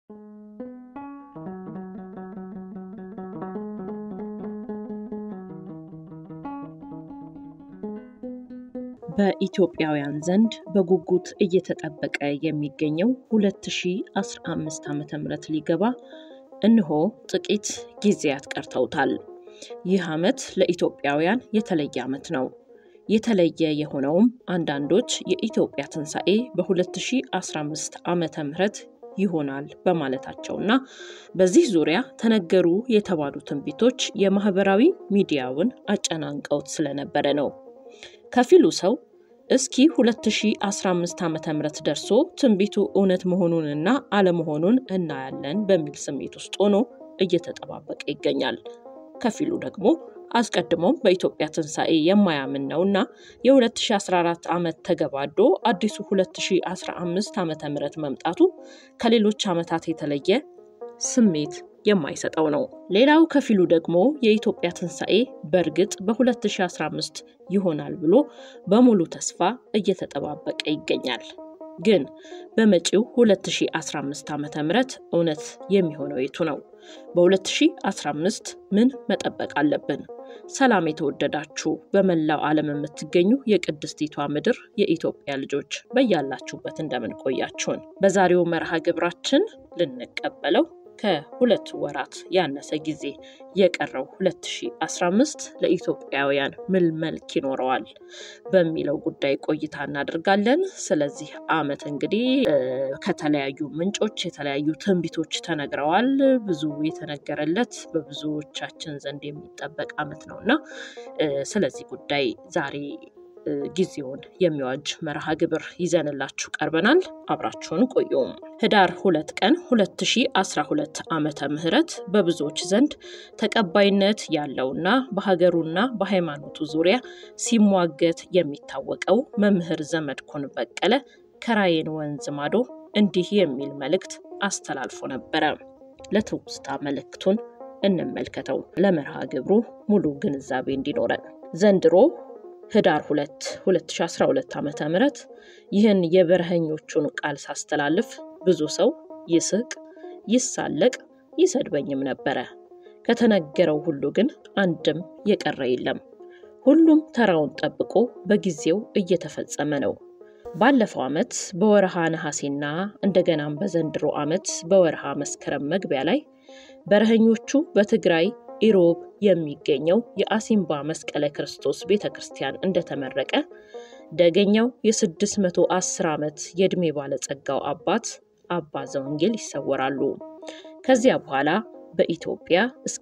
በኢትዮጵያውያን ዘንድ በጉጉት እየተጠበቀ የሚገኘው 2015 ዓመተ ምህረት ሊገባ እንሆ ጥቂት ጊዜያት ቀርተውታል። ይህ ዓመት ለኢትዮጵያውያን የተለየ ዓመት ነው። የተለየ የሆነውም አንዳንዶች የኢትዮጵያ ትንሣኤ በ2015 ዓመተ ምህረት ይሆናል በማለታቸውና በዚህ ዙሪያ ተነገሩ የተባሉ ትንቢቶች የማህበራዊ ሚዲያውን አጨናንቀውት ስለነበረ ነው። ከፊሉ ሰው እስኪ 2015 ዓመተ ምህረት ደርሶ ትንቢቱ እውነት መሆኑንና አለመሆኑን እናያለን በሚል ስሜት ውስጥ ሆኖ እየተጠባበቀ ይገኛል። ከፊሉ ደግሞ አስቀድሞም በኢትዮጵያ ትንሣኤ የማያምን ነውና የ2014 ዓመት ተገባዶ አዲሱ 2015 ዓመተ ምህረት መምጣቱ ከሌሎች ዓመታት የተለየ ስሜት የማይሰጠው ነው። ሌላው ከፊሉ ደግሞ የኢትዮጵያ ትንሣኤ በርግጥ በ2015 ይሆናል ብሎ በሙሉ ተስፋ እየተጠባበቀ ይገኛል። ግን በመጪው 2015 ዓመተ ምህረት እውነት የሚሆነው የቱ ነው? በ2015 ምን መጠበቅ አለብን? ሰላም የተወደዳችሁ በመላው ዓለም የምትገኙ የቅድስቲቷ ምድር የኢትዮጵያ ልጆች በያላችሁበት እንደምን ቆያችሁን? በዛሬው መርሃ ግብራችን ልንቀበለው ከሁለት ወራት ያነሰ ጊዜ የቀረው 2015 ለኢትዮጵያውያን ምን መልክ ይኖረዋል በሚለው ጉዳይ ቆይታ እናደርጋለን። ስለዚህ ዓመት እንግዲህ ከተለያዩ ምንጮች የተለያዩ ትንቢቶች ተነግረዋል። ብዙ የተነገረለት በብዙዎቻችን ዘንድ የሚጠበቅ ዓመት ነውና ስለዚህ ጉዳይ ዛሬ ጊዜውን የሚዋጅ መርሃ ግብር ይዘንላችሁ ቀርበናል። አብራችሁን ቆዩ። ህዳር 2 ቀን 2012 ዓመተ ምህረት በብዙዎች ዘንድ ተቀባይነት ያለውና በሀገሩና በሃይማኖቱ ዙሪያ ሲሟገት የሚታወቀው መምህር ዘመድኩን በቀለ ከራየን ወንዝ ማዶ እንዲህ የሚል መልእክት አስተላልፎ ነበር። ለትውስታ መልእክቱን እንመልከተው ለመርሃ ግብሩ ሙሉ ግንዛቤ እንዲኖረን። ዘንድሮ ህዳር 2 2012 ዓመተ ምህረት ይህን የበረሃኞቹን ቃል ሳስተላልፍ ብዙ ሰው ይስቅ፣ ይሳለቅ፣ ይሰድበኝም ነበር። ከተነገረው ሁሉ ግን አንድም የቀረ የለም። ሁሉም ተራውን ጠብቆ በጊዜው እየተፈጸመ ነው። ባለፈው ዓመት በወርሃ ነሐሴና እንደገናም በዘንድሮ ዓመት በወርሃ መስከረም መግቢያ ላይ በረሃኞቹ በትግራይ ኢሮብ የሚገኘው የአሲምባ መስቀለ ክርስቶስ ቤተክርስቲያን እንደተመረቀ ደገኛው የ610 ዓመት የዕድሜ ባለጸጋው አባት አባ ዘወንጌል ይሰወራሉ። ከዚያ በኋላ በኢትዮጵያ እስከ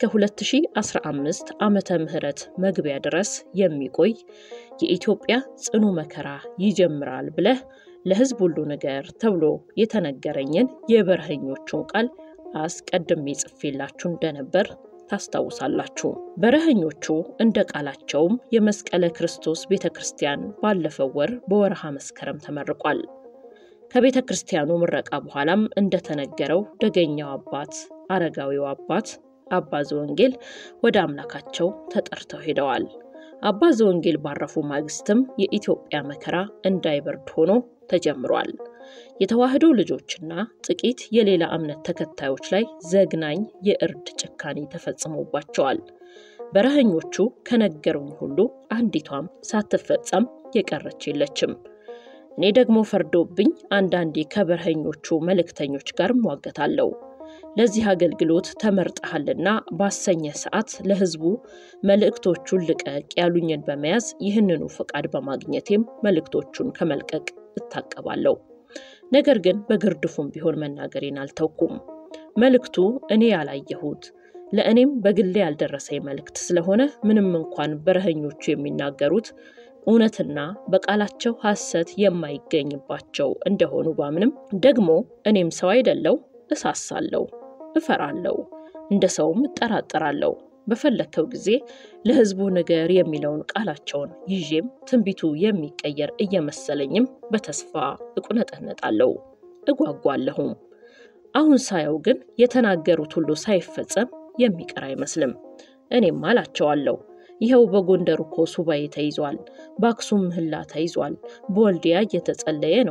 2015 ዓመተ ምህረት መግቢያ ድረስ የሚቆይ የኢትዮጵያ ጽኑ መከራ ይጀምራል ብለህ ለሕዝብ ሁሉ ነገር ተብሎ የተነገረኝን የበረሃኞቹን ቃል አስቀድሜ ጽፌላችሁ እንደነበር ታስታውሳላችሁ። በረሃኞቹ እንደ ቃላቸውም የመስቀለ ክርስቶስ ቤተክርስቲያን ባለፈው ወር በወርሃ መስከረም ተመርቋል። ከቤተክርስቲያኑ ምረቃ በኋላም እንደተነገረው ደገኛው አባት አረጋዊው አባት አባ ዘወንጌል ወደ አምላካቸው ተጠርተው ሄደዋል። አባ ዘወንጌል ባረፉ ማግስትም የኢትዮጵያ መከራ እንዳይበርድ ሆኖ ተጀምሯል። የተዋህዶ ልጆችና ጥቂት የሌላ እምነት ተከታዮች ላይ ዘግናኝ የእርድ ጭካኔ ተፈጽሞባቸዋል። በረሃኞቹ ከነገሩኝ ሁሉ አንዲቷም ሳትፈጸም የቀረች የለችም። እኔ ደግሞ ፈርዶብኝ አንዳንዴ ከበረሃኞቹ መልእክተኞች ጋር ሟገታለሁ። ለዚህ አገልግሎት ተመርጠሃልና ባሰኘ ሰዓት ለሕዝቡ መልእክቶቹን ልቀቅ ያሉኝን በመያዝ ይህንኑ ፈቃድ በማግኘቴም መልእክቶቹን ከመልቀቅ እታቀባለሁ። ነገር ግን በግርድፉም ቢሆን መናገሬን አልተውኩም። መልእክቱ እኔ ያላየሁት ለእኔም በግሌ ያልደረሰኝ መልእክት ስለሆነ ምንም እንኳን በረሃኞቹ የሚናገሩት እውነትና በቃላቸው ሐሰት የማይገኝባቸው እንደሆኑ ባምንም ደግሞ እኔም ሰው አይደለው፣ እሳሳለሁ፣ እፈራለሁ፣ እንደ ሰውም እጠራጠራለሁ። በፈለከው ጊዜ ለሕዝቡ ነገር የሚለውን ቃላቸውን ይዤም ትንቢቱ የሚቀየር እየመሰለኝም በተስፋ እቁነጠነጣለሁ፣ እጓጓለሁ። አሁን ሳየው ግን የተናገሩት ሁሉ ሳይፈጸም የሚቀር አይመስልም። እኔም አላቸዋለሁ፣ ይሄው በጎንደር እኮ ሱባኤ ተይዟል፣ በአክሱም ምህላ ተይዟል፣ በወልዲያ እየተጸለየ ነው፣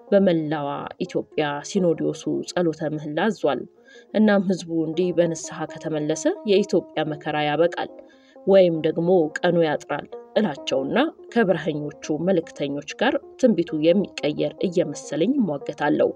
በመላዋ ኢትዮጵያ ሲኖዶሱ ጸሎተ ምህላ አዟል። እናም ህዝቡ እንዲህ በንስሐ ከተመለሰ የኢትዮጵያ መከራ ያበቃል ወይም ደግሞ ቀኑ ያጥራል እላቸውና ከብርሃኞቹ መልእክተኞች ጋር ትንቢቱ የሚቀየር እየመሰለኝ እሟገታለሁ፣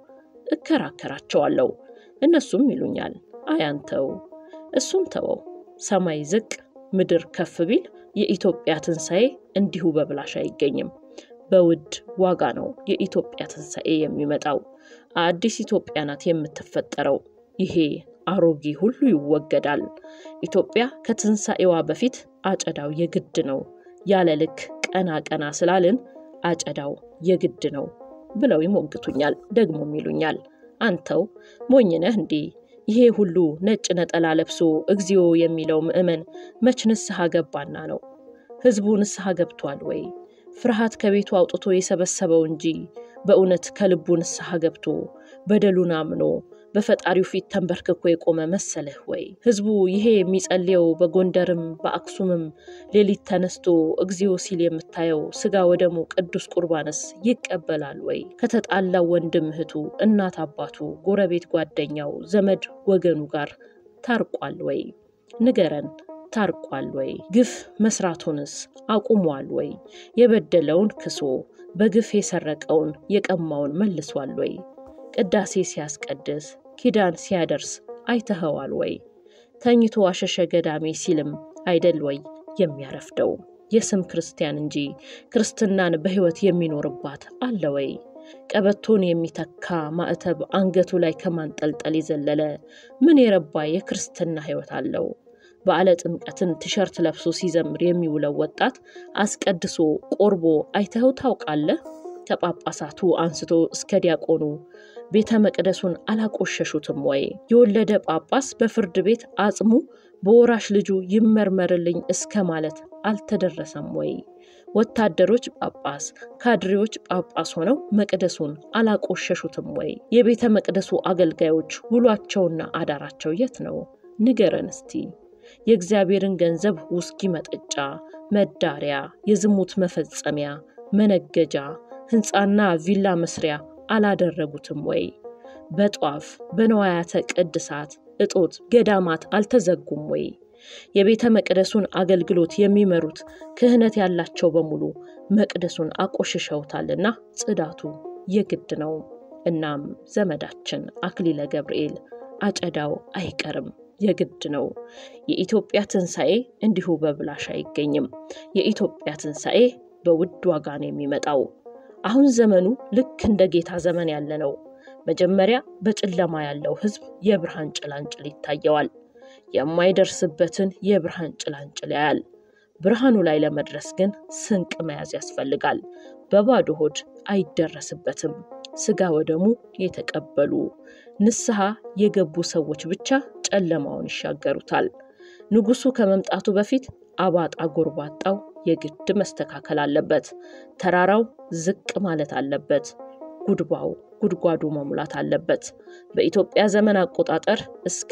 እከራከራቸዋለሁ። እነሱም ይሉኛል አያንተው እሱን ተወው፣ ሰማይ ዝቅ ምድር ከፍ ቢል የኢትዮጵያ ትንሣኤ እንዲሁ በብላሽ አይገኝም። በውድ ዋጋ ነው የኢትዮጵያ ትንሣኤ የሚመጣው። አዲስ ኢትዮጵያ ናት የምትፈጠረው። ይሄ አሮጌ ሁሉ ይወገዳል። ኢትዮጵያ ከትንሣኤዋ በፊት አጨዳው የግድ ነው። ያለ ልክ ቀና ስላልን አጨዳው የግድ ነው ብለው ይሞግቱኛል። ደግሞም ይሉኛል አንተው ሞኝ ነህ እንዴ? ይሄ ሁሉ ነጭ ነጠላ ለብሶ እግዚኦ የሚለው ምእመን መች ንስሐ ገባና ነው? ህዝቡ ንስሐ ገብቷል ወይ? ፍርሃት ከቤቱ አውጥቶ የሰበሰበው እንጂ በእውነት ከልቡ ንስሐ ገብቶ በደሉን አምኖ በፈጣሪው ፊት ተንበርክኮ የቆመ መሰለህ ወይ? ህዝቡ ይሄ የሚጸልየው በጎንደርም በአክሱምም ሌሊት ተነስቶ እግዚኦ ሲል የምታየው ስጋ ወደሙ ቅዱስ ቁርባንስ ይቀበላል ወይ? ከተጣላው ወንድም እህቱ፣ እናት አባቱ፣ ጎረቤት ጓደኛው፣ ዘመድ ወገኑ ጋር ታርቋል ወይ? ንገረን፣ ታርቋል ወይ? ግፍ መስራቱንስ አቁሟል ወይ? የበደለውን ክሶ በግፍ የሰረቀውን የቀማውን መልሷል ወይ? ቅዳሴ ሲያስቀድስ ኪዳን ሲያደርስ አይተኸዋል ወይ? ተኝቶ አሸሸ ገዳሜ ሲልም አይደል ወይ የሚያረፍደው? የስም ክርስቲያን እንጂ ክርስትናን በህይወት የሚኖርባት አለ ወይ? ቀበቶን የሚተካ ማዕተብ አንገቱ ላይ ከማንጠልጠል የዘለለ ምን የረባ የክርስትና ህይወት አለው? በዓለ ጥምቀትን ቲሸርት ለብሶ ሲዘምር የሚውለው ወጣት አስቀድሶ ቆርቦ አይተኸው ታውቃለህ? ከጳጳሳቱ አንስቶ እስከ ዲያቆኑ ቤተ መቅደሱን አላቆሸሹትም ወይ? የወለደ ጳጳስ በፍርድ ቤት አጽሙ በወራሽ ልጁ ይመርመርልኝ እስከ ማለት አልተደረሰም ወይ? ወታደሮች ጳጳስ፣ ካድሬዎች ጳጳስ ሆነው መቅደሱን አላቆሸሹትም ወይ? የቤተ መቅደሱ አገልጋዮች ውሏቸውና አዳራቸው የት ነው? ንገረን እስቲ። የእግዚአብሔርን ገንዘብ ውስኪ መጠጫ፣ መዳሪያ፣ የዝሙት መፈጸሚያ፣ መነገጃ፣ ህንጻና ቪላ መስሪያ አላደረጉትም ወይ? በጧፍ በነዋያተ ቅድሳት እጦት ገዳማት አልተዘጉም ወይ? የቤተ መቅደሱን አገልግሎት የሚመሩት ክህነት ያላቸው በሙሉ መቅደሱን አቆሽሸውታልና ጽዳቱ የግድ ነው። እናም ዘመዳችን አክሊለ ገብርኤል አጨዳው አይቀርም፣ የግድ ነው። የኢትዮጵያ ትንሣኤ እንዲሁ በብላሽ አይገኝም። የኢትዮጵያ ትንሣኤ በውድ ዋጋ ነው የሚመጣው። አሁን ዘመኑ ልክ እንደ ጌታ ዘመን ያለ ነው። መጀመሪያ በጨለማ ያለው ህዝብ የብርሃን ጭላንጭል ይታየዋል። የማይደርስበትን የብርሃን ጭላንጭል ያያል። ብርሃኑ ላይ ለመድረስ ግን ስንቅ መያዝ ያስፈልጋል። በባዶ ሆድ አይደረስበትም። ስጋ ወደሙ የተቀበሉ ንስሐ የገቡ ሰዎች ብቻ ጨለማውን ይሻገሩታል። ንጉሱ ከመምጣቱ በፊት አባጣ ጎርባጣው የግድ መስተካከል አለበት። ተራራው ዝቅ ማለት አለበት። ጉድጓዱ መሙላት አለበት። በኢትዮጵያ ዘመን አቆጣጠር እስከ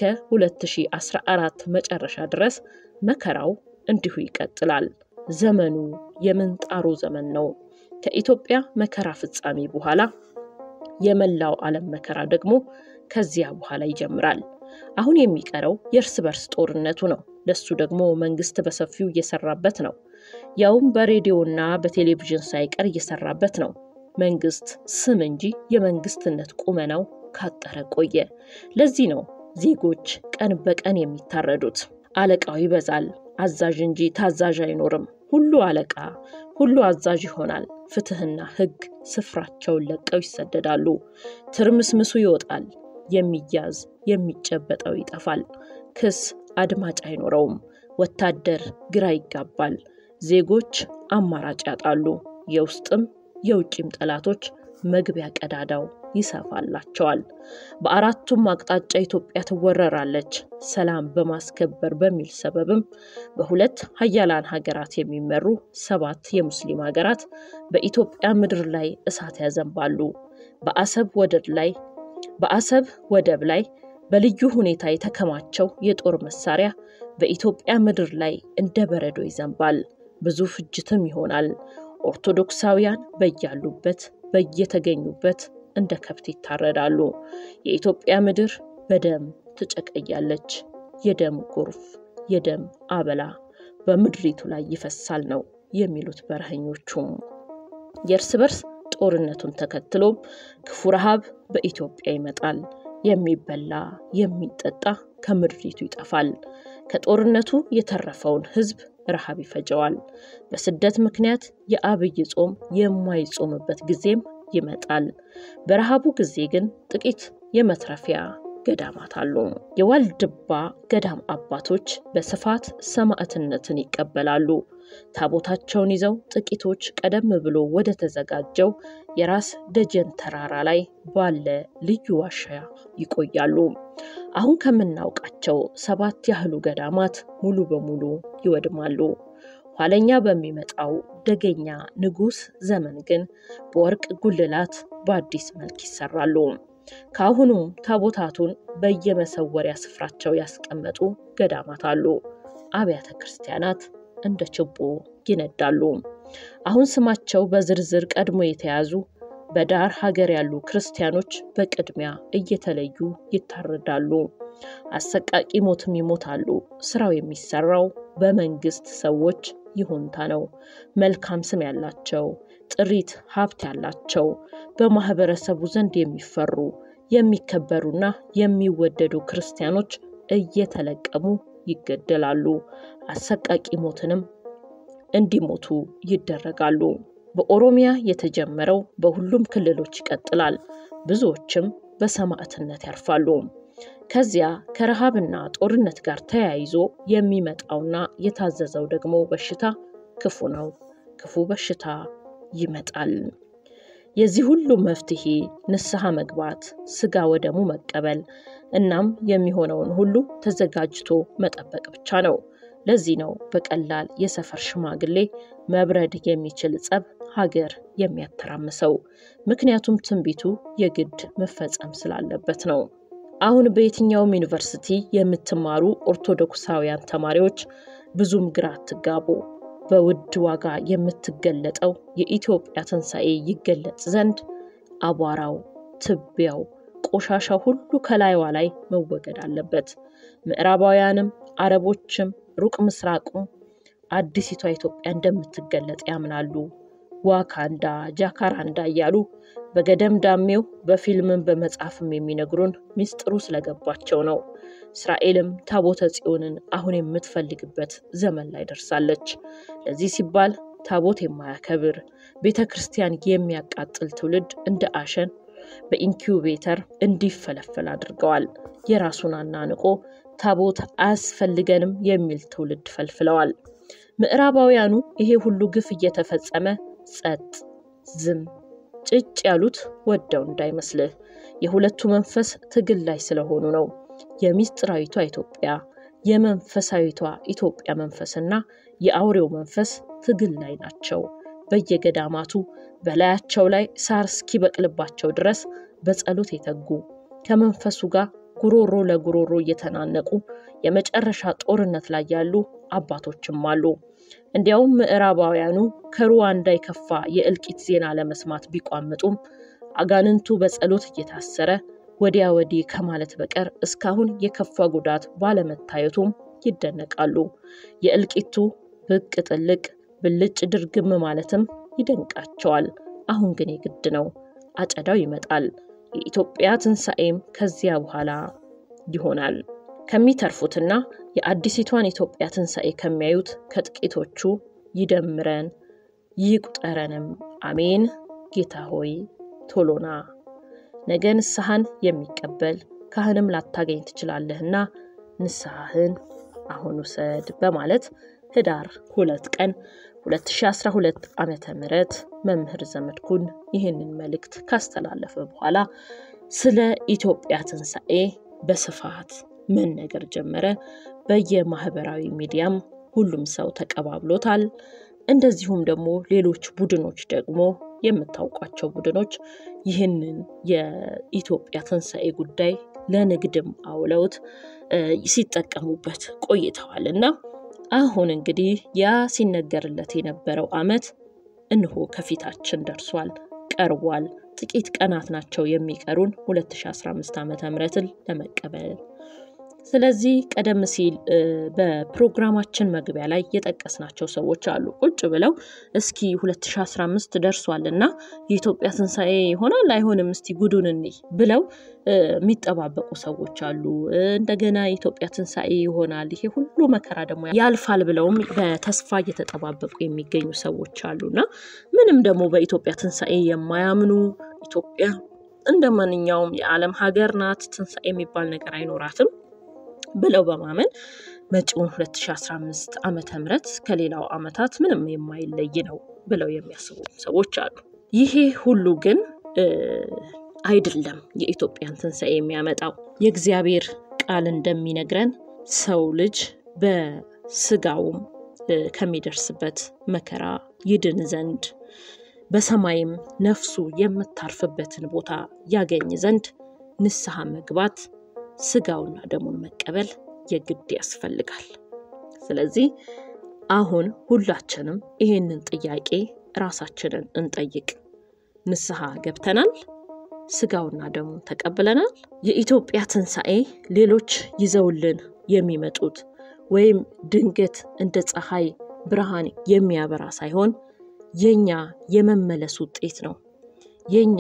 2014 መጨረሻ ድረስ መከራው እንዲሁ ይቀጥላል። ዘመኑ የምንጣሩ ዘመን ነው። ከኢትዮጵያ መከራ ፍጻሜ በኋላ የመላው ዓለም መከራ ደግሞ ከዚያ በኋላ ይጀምራል። አሁን የሚቀረው የእርስ በርስ ጦርነቱ ነው። ለሱ ደግሞ መንግስት በሰፊው እየሰራበት ነው። ያውም በሬዲዮና በቴሌቪዥን ሳይቀር እየሰራበት ነው። መንግስት ስም እንጂ የመንግስትነት ቁመናው ካጠረ ቆየ። ለዚህ ነው ዜጎች ቀን በቀን የሚታረዱት። አለቃው ይበዛል፣ አዛዥ እንጂ ታዛዥ አይኖርም። ሁሉ አለቃ፣ ሁሉ አዛዥ ይሆናል። ፍትህና ህግ ስፍራቸውን ለቀው ይሰደዳሉ። ትርምስምሱ ይወጣል። የሚያዝ የሚጨበጠው ይጠፋል። ክስ አድማጭ አይኖረውም። ወታደር ግራ ይጋባል። ዜጎች አማራጭ ያጣሉ። የውስጥም የውጭም ጠላቶች መግቢያ ቀዳዳው ይሰፋላቸዋል። በአራቱም አቅጣጫ ኢትዮጵያ ትወረራለች። ሰላም በማስከበር በሚል ሰበብም በሁለት ሀያላን ሀገራት የሚመሩ 7 የሙስሊም ሀገራት በኢትዮጵያ ምድር ላይ እሳት ያዘንባሉ። በአሰብ ወደብ ላይ በልዩ ሁኔታ የተከማቸው የጦር መሳሪያ በኢትዮጵያ ምድር ላይ እንደ በረዶ ይዘንባል። ብዙ ፍጅትም ይሆናል። ኦርቶዶክሳውያን በያሉበት በየተገኙበት እንደ ከብት ይታረዳሉ። የኢትዮጵያ ምድር በደም ትጨቀያለች። የደም ጎርፍ፣ የደም አበላ በምድሪቱ ላይ ይፈሳል ነው የሚሉት በረሃኞቹም። የእርስ በርስ ጦርነቱን ተከትሎ ክፉ ረሃብ በኢትዮጵያ ይመጣል። የሚበላ የሚጠጣ ከምድሪቱ ይጠፋል። ከጦርነቱ የተረፈውን ህዝብ ረሃብ ይፈጀዋል። በስደት ምክንያት የአብይ ጾም የማይጾምበት ጊዜም ይመጣል። በረሃቡ ጊዜ ግን ጥቂት የመትረፊያ ገዳማት አሉ። የዋልድባ ገዳም አባቶች በስፋት ሰማዕትነትን ይቀበላሉ። ታቦታቸውን ይዘው ጥቂቶች ቀደም ብሎ ወደ ተዘጋጀው የራስ ደጀን ተራራ ላይ ባለ ልዩ ዋሻ ይቆያሉ። አሁን ከምናውቃቸው 7 ያህሉ ገዳማት ሙሉ በሙሉ ይወድማሉ። ኋለኛ በሚመጣው ደገኛ ንጉስ ዘመን ግን በወርቅ ጉልላት በአዲስ መልክ ይሰራሉ። ካሁኑ ታቦታቱን በየመሰወሪያ ስፍራቸው ያስቀመጡ ገዳማት አሉ። አብያተ ክርስቲያናት እንደ ችቦ ይነዳሉ። አሁን ስማቸው በዝርዝር ቀድሞ የተያዙ በዳር ሀገር ያሉ ክርስቲያኖች በቅድሚያ እየተለዩ ይታረዳሉ። አሰቃቂ ሞትም ይሞታሉ። ስራው የሚሰራው በመንግስት ሰዎች ይሁንታ ነው። መልካም ስም ያላቸው፣ ጥሪት ሀብት ያላቸው፣ በማህበረሰቡ ዘንድ የሚፈሩ የሚከበሩና የሚወደዱ ክርስቲያኖች እየተለቀሙ ይገደላሉ። አሰቃቂ ሞትንም እንዲሞቱ ይደረጋሉ። በኦሮሚያ የተጀመረው በሁሉም ክልሎች ይቀጥላል። ብዙዎችም በሰማዕትነት ያርፋሉ። ከዚያ ከረሃብና ጦርነት ጋር ተያይዞ የሚመጣውና የታዘዘው ደግሞ በሽታ ክፉ ነው። ክፉ በሽታ ይመጣል። የዚህ ሁሉ መፍትሄ ንስሐ መግባት፣ ስጋ ወደሙ መቀበል እናም የሚሆነውን ሁሉ ተዘጋጅቶ መጠበቅ ብቻ ነው። ለዚህ ነው በቀላል የሰፈር ሽማግሌ መብረድ የሚችል ጸብ ሀገር የሚያተራምሰው። ምክንያቱም ትንቢቱ የግድ መፈጸም ስላለበት ነው። አሁን በየትኛውም ዩኒቨርሲቲ የምትማሩ ኦርቶዶክሳውያን ተማሪዎች ብዙም ግራ አትጋቡ። በውድ ዋጋ የምትገለጠው የኢትዮጵያ ትንሣኤ ይገለጽ ዘንድ አቧራው፣ ትቢያው፣ ቆሻሻው ሁሉ ከላይዋ ላይ መወገድ አለበት። ምዕራባውያንም አረቦችም ሩቅ ምስራቁም አዲሲቷ ኢትዮጵያ እንደምትገለጥ ያምናሉ። ዋካንዳ ጃካራንዳ እያሉ በገደም ዳሜው በፊልምም በመጽሐፍም የሚነግሩን ሚስጥሩ ስለገባቸው ነው። እስራኤልም ታቦተ ጽዮንን አሁን የምትፈልግበት ዘመን ላይ ደርሳለች። ለዚህ ሲባል ታቦት የማያከብር ቤተክርስቲያን የሚያቃጥል ትውልድ እንደ አሸን በኢንኩቤተር እንዲፈለፈል አድርገዋል። የራሱን አናንቆ ታቦት አያስፈልገንም የሚል ትውልድ ፈልፍለዋል። ምዕራባውያኑ ይሄ ሁሉ ግፍ እየተፈጸመ ጸጥ ዝም ጭጭ ያሉት ወደው እንዳይመስልህ የሁለቱ መንፈስ ትግል ላይ ስለሆኑ ነው። የሚስጥራዊቷ ኢትዮጵያ የመንፈሳዊቷ ኢትዮጵያ መንፈስና የአውሬው መንፈስ ትግል ላይ ናቸው። በየገዳማቱ በላያቸው ላይ ሳር እስኪበቅልባቸው ድረስ በጸሎት የተጉ ከመንፈሱ ጋር ጉሮሮ ለጉሮሮ እየተናነቁ የመጨረሻ ጦርነት ላይ ያሉ አባቶችም አሉ። እንዲያውም ምዕራባውያኑ ከሩዋንዳ የከፋ የእልቂት ዜና ለመስማት ቢቋምጡም አጋንንቱ በጸሎት እየታሰረ ወዲያ ወዲህ ከማለት በቀር እስካሁን የከፋ ጉዳት ባለመታየቱም ይደነቃሉ። የእልቂቱ ብቅ ጥልቅ ብልጭ ድርግም ማለትም ይደንቃቸዋል። አሁን ግን የግድ ነው። አጨዳው ይመጣል። የኢትዮጵያ ትንሣኤም ከዚያ በኋላ ይሆናል። ከሚተርፉትና የአዲሲቷን ኢትዮጵያ ትንሣኤ ከሚያዩት ከጥቂቶቹ ይደምረን ይቁጠረንም። አሜን። ጌታ ሆይ ቶሎና። ነገ ንስሐን የሚቀበል ካህንም ላታገኝ ትችላለህና ንስሐህን አሁን ውሰድ በማለት ህዳር 2 ቀን 2012 ዓመተ ምህረት መምህር ዘመድኩን ይህንን መልእክት ካስተላለፈ በኋላ ስለ ኢትዮጵያ ትንሣኤ በስፋት መነገር ጀመረ። በየማህበራዊ ሚዲያም ሁሉም ሰው ተቀባብሎታል። እንደዚሁም ደግሞ ሌሎች ቡድኖች ደግሞ የምታውቋቸው ቡድኖች ይህንን የኢትዮጵያ ትንሣኤ ጉዳይ ለንግድም አውለውት ሲጠቀሙበት ቆይተዋልና አሁን እንግዲህ ያ ሲነገርለት የነበረው ዓመት እንሆ ከፊታችን ደርሷል። ቀርቧል። ጥቂት ቀናት ናቸው የሚቀሩን 2015 ዓመተ ምህረትን ለመቀበል። ስለዚህ ቀደም ሲል በፕሮግራማችን መግቢያ ላይ የጠቀስናቸው ሰዎች አሉ። ቁጭ ብለው እስኪ 2015 ደርሷልና የኢትዮጵያ ትንሳኤ ይሆናል አይሆንም እስቲ ጉዱን እንይ ብለው የሚጠባበቁ ሰዎች አሉ። እንደገና የኢትዮጵያ ትንሳኤ ይሆናል ይሄ ሁሉ መከራ ደግሞ ያልፋል ብለውም በተስፋ እየተጠባበቁ የሚገኙ ሰዎች አሉና ምንም ደግሞ በኢትዮጵያ ትንሳኤ የማያምኑ ኢትዮጵያ እንደማንኛውም የዓለም ሀገር ናት ትንሳኤ የሚባል ነገር አይኖራትም ብለው በማመን መጪውን 2015 ዓመተ ምህረት ከሌላው ዓመታት ምንም የማይለይ ነው ብለው የሚያስቡ ሰዎች አሉ። ይሄ ሁሉ ግን አይደለም የኢትዮጵያን ትንሳኤ የሚያመጣው። የእግዚአብሔር ቃል እንደሚነግረን ሰው ልጅ በስጋውም ከሚደርስበት መከራ ይድን ዘንድ በሰማይም ነፍሱ የምታርፍበትን ቦታ ያገኝ ዘንድ ንስሐ መግባት ስጋውና ደሙን መቀበል የግድ ያስፈልጋል። ስለዚህ አሁን ሁላችንም ይሄንን ጥያቄ ራሳችንን እንጠይቅ። ንስሐ ገብተናል? ስጋውና ደሙን ተቀብለናል? የኢትዮጵያ ትንሳኤ ሌሎች ይዘውልን የሚመጡት ወይም ድንገት እንደ ፀሐይ ብርሃን የሚያበራ ሳይሆን የኛ የመመለስ ውጤት ነው። የኛ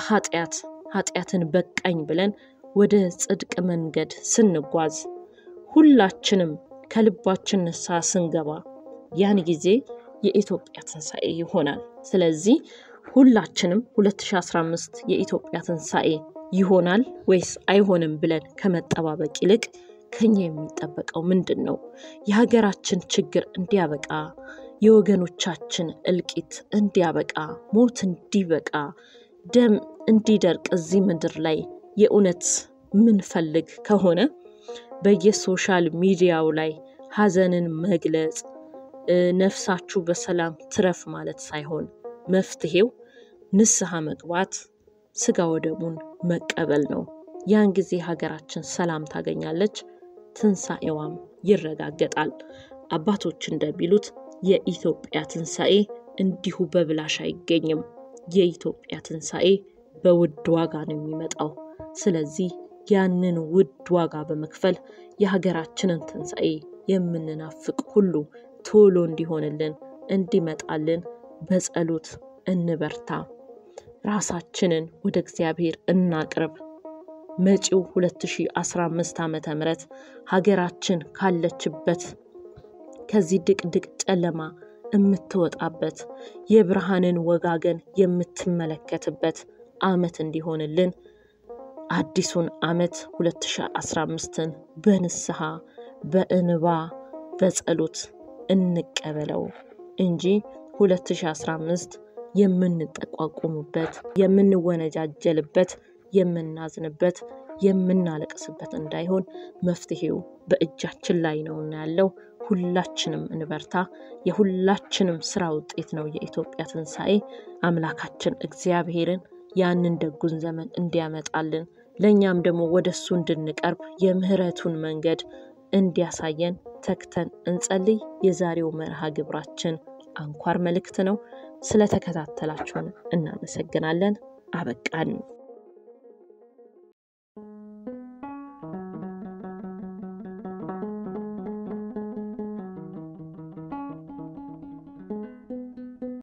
ከኃጢአትን በቃኝ ብለን ወደ ጽድቅ መንገድ ስንጓዝ ሁላችንም ከልባችን ንስሐ ስንገባ ያን ጊዜ የኢትዮጵያ ትንሳኤ ይሆናል። ስለዚህ ሁላችንም 2015 የኢትዮጵያ ትንሳኤ ይሆናል ወይስ አይሆንም ብለን ከመጠባበቅ ይልቅ ከኛ የሚጠበቀው ምንድነው? የሀገራችን ችግር እንዲያበቃ፣ የወገኖቻችን እልቂት እንዲያበቃ፣ ሞት እንዲበቃ፣ ደም እንዲደርቅ እዚህ ምድር ላይ የእውነት ምን ፈልግ ከሆነ በየሶሻል ሚዲያው ላይ ሐዘንን መግለጽ ነፍሳችሁ በሰላም ትረፍ ማለት ሳይሆን መፍትሄው ንስሐ መግባት ስጋ ወደሙን መቀበል ነው። ያን ጊዜ ሀገራችን ሰላም ታገኛለች፣ ትንሳኤዋም ይረጋገጣል። አባቶች እንደሚሉት የኢትዮጵያ ትንሳኤ እንዲሁ በብላሽ አይገኝም። የኢትዮጵያ ትንሳኤ በውድ ዋጋ ነው የሚመጣው። ስለዚህ ያንን ውድ ዋጋ በመክፈል የሀገራችንን ትንሳኤ የምንናፍቅ ሁሉ ቶሎ እንዲሆንልን እንዲመጣልን በጸሎት እንበርታ። ራሳችንን ወደ እግዚአብሔር እናቅርብ። መጪው 2015 ዓመተ ምህረት ሀገራችን ካለችበት ከዚህ ድቅድቅ ጨለማ የምትወጣበት የብርሃንን ወጋገን የምትመለከትበት ዓመት እንዲሆንልን አዲሱን ዓመት 2015ን በንስሐ በእንባ በጸሎት እንቀበለው እንጂ 2015 የምንጠቋቁምበት የምንወነጃጀልበት የምናዝንበት የምናለቅስበት እንዳይሆን መፍትሄው በእጃችን ላይ ነውና ያለው ሁላችንም እንበርታ። የሁላችንም ስራ ውጤት ነው የኢትዮጵያ ትንሳኤ። አምላካችን እግዚአብሔርን ያንን ደጉን ዘመን እንዲያመጣልን ለኛም ደግሞ ወደሱ እንድንቀርብ የምህረቱን መንገድ እንዲያሳየን ተክተን እንጸልይ። የዛሬው መርሃ ግብራችን አንኳር መልእክት ነው። ስለተከታተላችሁን እናመሰግናለን። አበቃን።